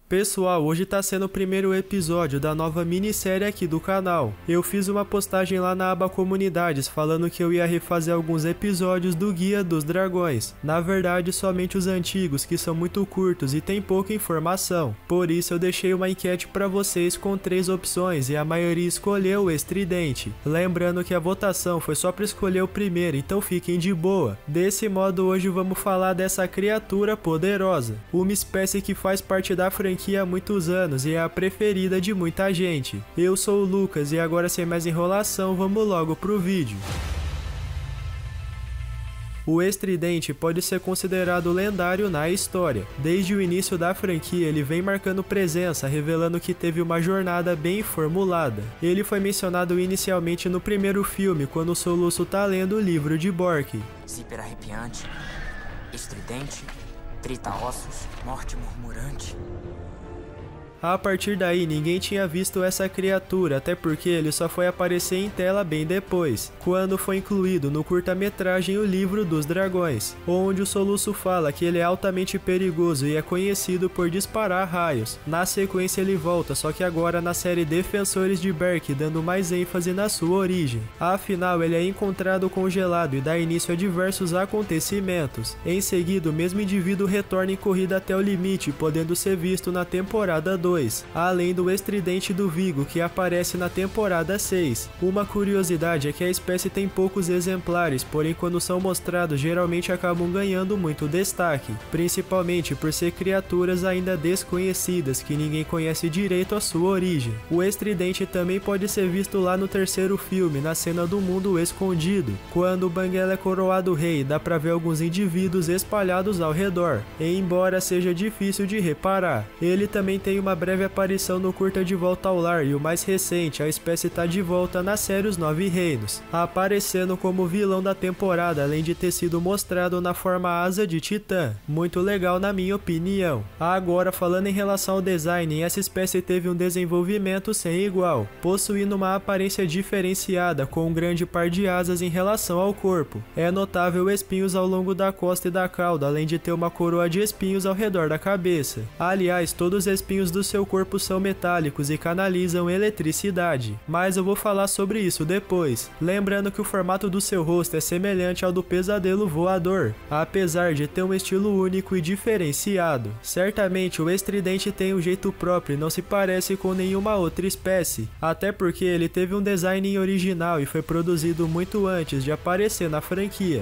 Pessoal, hoje tá sendo o primeiro episódio da nova minissérie aqui do canal. Eu fiz uma postagem lá na aba comunidades falando que eu ia refazer alguns episódios do Guia dos Dragões. Na verdade, somente os antigos, que são muito curtos e tem pouca informação. Por isso eu deixei uma enquete para vocês com 3 opções e a maioria escolheu o Estridente. Lembrando que a votação foi só para escolher o primeiro, então fiquem de boa. Desse modo, hoje vamos falar dessa criatura poderosa. Uma espécie que faz parte da franquia há muitos anos e é a preferida de muita gente. Eu sou o Lucas e agora, sem mais enrolação, vamos logo pro vídeo. O Estridente pode ser considerado lendário na história. Desde o início da franquia ele vem marcando presença, revelando que teve uma jornada bem formulada. Ele foi mencionado inicialmente no primeiro filme, quando o Soluço tá lendo o livro de Bork. Zíper arrepiante, estridente, trita-ossos, morte murmurante. A partir daí, ninguém tinha visto essa criatura, até porque ele só foi aparecer em tela bem depois, quando foi incluído no curta-metragem O Livro dos Dragões, onde o Soluço fala que ele é altamente perigoso e é conhecido por disparar raios. Na sequência ele volta, só que agora na série Defensores de Berk, dando mais ênfase na sua origem. Afinal, ele é encontrado congelado e dá início a diversos acontecimentos. Em seguida, o mesmo indivíduo retorna em corrida até o limite, podendo ser visto na temporada 2. Além do Estridente do Vigo, que aparece na temporada 6. Uma curiosidade é que a espécie tem poucos exemplares, porém quando são mostrados geralmente acabam ganhando muito destaque, principalmente por ser criaturas ainda desconhecidas, que ninguém conhece direito a sua origem. O Estridente também pode ser visto lá no terceiro filme, na cena do Mundo Escondido, quando o Banguela é coroado rei, dá pra ver alguns indivíduos espalhados ao redor, embora seja difícil de reparar. Ele também tem uma breve aparição no curta De Volta ao Lar, e o mais recente, a espécie tá de volta na série Os Nove Reinos, aparecendo como vilão da temporada, além de ter sido mostrado na forma asa de Titã. Muito legal na minha opinião. Agora, falando em relação ao design, essa espécie teve um desenvolvimento sem igual, possuindo uma aparência diferenciada, com um grande par de asas em relação ao corpo. É notável espinhos ao longo da costa e da cauda, além de ter uma coroa de espinhos ao redor da cabeça. Aliás, todos os espinhos do seu corpo são metálicos e canalizam eletricidade, mas eu vou falar sobre isso depois. Lembrando que o formato do seu rosto é semelhante ao do pesadelo voador, apesar de ter um estilo único e diferenciado. Certamente o Estridente tem um jeito próprio e não se parece com nenhuma outra espécie, até porque ele teve um design original e foi produzido muito antes de aparecer na franquia.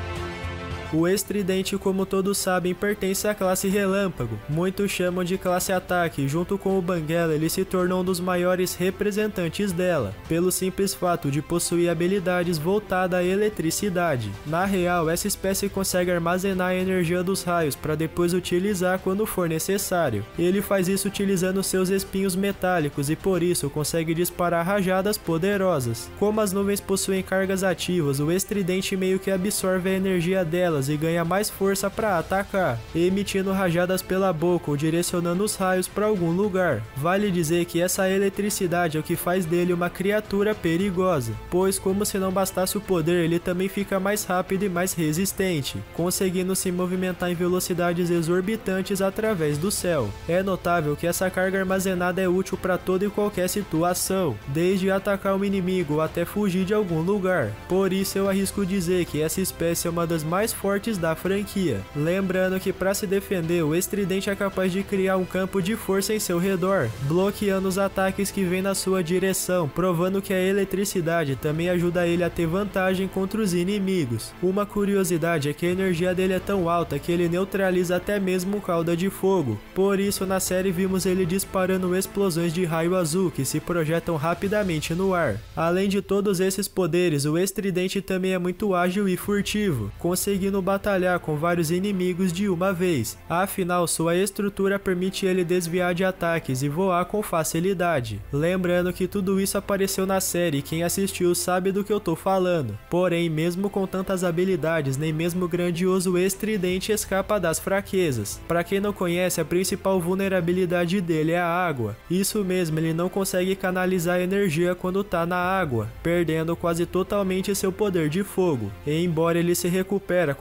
O Estridente, como todos sabem, pertence à classe Relâmpago, muitos chamam de classe Ataque, e junto com o Banguela ele se tornou um dos maiores representantes dela, pelo simples fato de possuir habilidades voltadas à eletricidade. Na real, essa espécie consegue armazenar a energia dos raios para depois utilizar quando for necessário. Ele faz isso utilizando seus espinhos metálicos e por isso consegue disparar rajadas poderosas. Como as nuvens possuem cargas ativas, o Estridente meio que absorve a energia delas e ganha mais força para atacar, emitindo rajadas pela boca ou direcionando os raios para algum lugar. Vale dizer que essa eletricidade é o que faz dele uma criatura perigosa, pois como se não bastasse o poder, ele também fica mais rápido e mais resistente, conseguindo se movimentar em velocidades exorbitantes através do céu. É notável que essa carga armazenada é útil para toda e qualquer situação, desde atacar um inimigo até fugir de algum lugar. Por isso eu arrisco dizer que essa espécie é uma das mais fortes da franquia. Lembrando que para se defender, o Estridente é capaz de criar um campo de força em seu redor, bloqueando os ataques que vêm na sua direção, provando que a eletricidade também ajuda ele a ter vantagem contra os inimigos. Uma curiosidade é que a energia dele é tão alta que ele neutraliza até mesmo cauda de fogo, por isso na série vimos ele disparando explosões de raio azul que se projetam rapidamente no ar. Além de todos esses poderes, o Estridente também é muito ágil e furtivo, conseguindo batalhar com vários inimigos de uma vez. Afinal, sua estrutura permite ele desviar de ataques e voar com facilidade. Lembrando que tudo isso apareceu na série e quem assistiu sabe do que eu tô falando. Porém, mesmo com tantas habilidades, nem mesmo o grandioso Estridente escapa das fraquezas. Para quem não conhece, a principal vulnerabilidade dele é a água. Isso mesmo, ele não consegue canalizar energia quando tá na água, perdendo quase totalmente seu poder de fogo. E embora ele se recupera com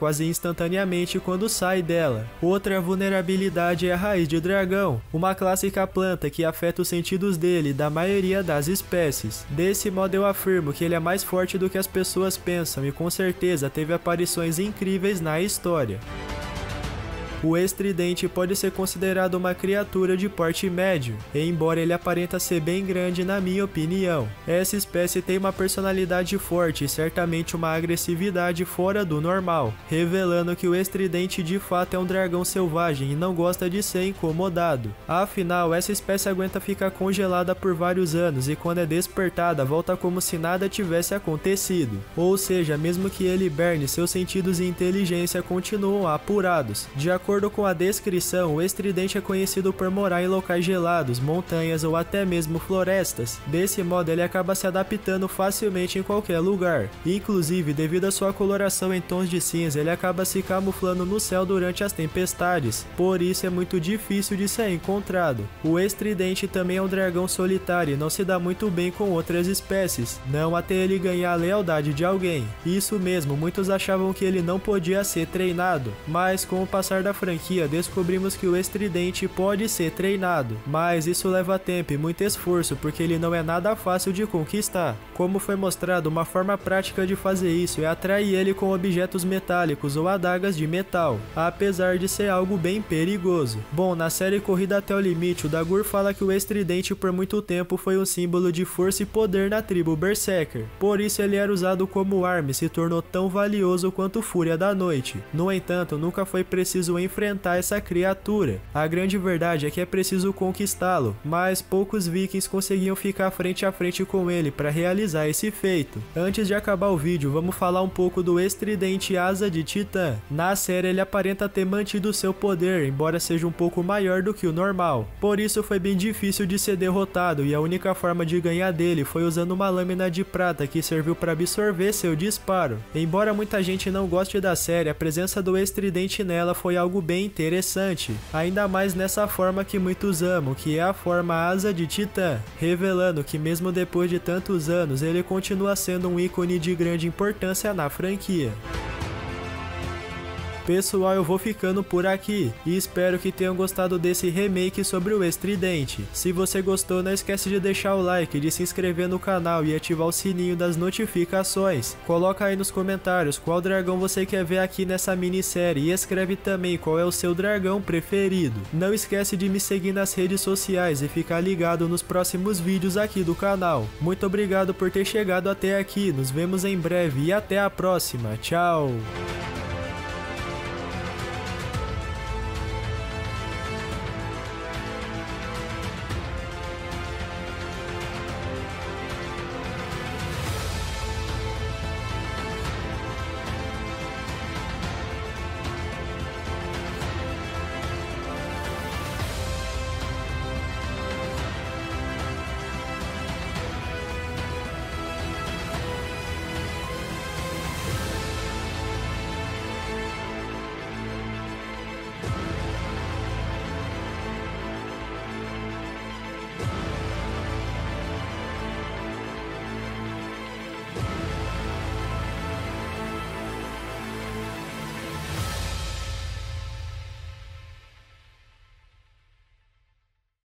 quase instantaneamente quando sai dela. Outra vulnerabilidade é a raiz de dragão, uma clássica planta que afeta os sentidos dele e da maioria das espécies. Desse modo eu afirmo que ele é mais forte do que as pessoas pensam e com certeza teve aparições incríveis na história. O estridente pode ser considerado uma criatura de porte médio, embora ele aparenta ser bem grande na minha opinião. Essa espécie tem uma personalidade forte e certamente uma agressividade fora do normal, revelando que o estridente de fato é um dragão selvagem e não gosta de ser incomodado. Afinal, essa espécie aguenta ficar congelada por vários anos e quando é despertada volta como se nada tivesse acontecido. Ou seja, mesmo que ele hiberne, seus sentidos e inteligência continuam apurados. De acordo com a descrição, o estridente é conhecido por morar em locais gelados, montanhas ou até mesmo florestas. Desse modo, ele acaba se adaptando facilmente em qualquer lugar. Inclusive, devido à sua coloração em tons de cinza, ele acaba se camuflando no céu durante as tempestades. Por isso, é muito difícil de ser encontrado. O estridente também é um dragão solitário e não se dá muito bem com outras espécies, não até ele ganhar a lealdade de alguém. Isso mesmo, muitos achavam que ele não podia ser treinado, mas com o passar da franquia descobrimos que o estridente pode ser treinado, mas isso leva tempo e muito esforço porque ele não é nada fácil de conquistar. Como foi mostrado, uma forma prática de fazer isso é atrair ele com objetos metálicos ou adagas de metal, apesar de ser algo bem perigoso. Bom, na série Corrida até o Limite, o Dagur fala que o estridente por muito tempo foi um símbolo de força e poder na tribo Berserker, por isso ele era usado como arma e se tornou tão valioso quanto Fúria da Noite. No entanto, nunca foi preciso enfrentar essa criatura. A grande verdade é que é preciso conquistá-lo, mas poucos vikings conseguiam ficar frente a frente com ele para realizar esse feito. Antes de acabar o vídeo, vamos falar um pouco do estridente Asa de Titã. Na série ele aparenta ter mantido seu poder, embora seja um pouco maior do que o normal. Por isso foi bem difícil de ser derrotado e a única forma de ganhar dele foi usando uma lâmina de prata que serviu para absorver seu disparo. Embora muita gente não goste da série, a presença do estridente nela foi algo bem interessante, ainda mais nessa forma que muitos amam, que é a forma Asa de Titã, revelando que mesmo depois de tantos anos, ele continua sendo um ícone de grande importância na franquia. Pessoal, eu vou ficando por aqui e espero que tenham gostado desse remake sobre o estridente. Se você gostou, não esquece de deixar o like, de se inscrever no canal e ativar o sininho das notificações. Coloca aí nos comentários qual dragão você quer ver aqui nessa minissérie e escreve também qual é o seu dragão preferido. Não esquece de me seguir nas redes sociais e ficar ligado nos próximos vídeos aqui do canal. Muito obrigado por ter chegado até aqui, nos vemos em breve e até a próxima. Tchau!